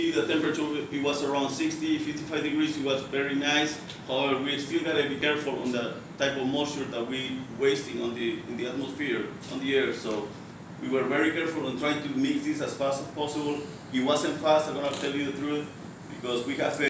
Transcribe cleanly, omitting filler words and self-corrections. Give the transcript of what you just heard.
see the temperature, it was around 60, 55 degrees. It was very nice. However, we still gotta be careful on the type of moisture that we wasting in the atmosphere, on the air. So we were very careful on trying to mix this as fast as possible. It wasn't fast, I'm gonna tell you the truth, because we have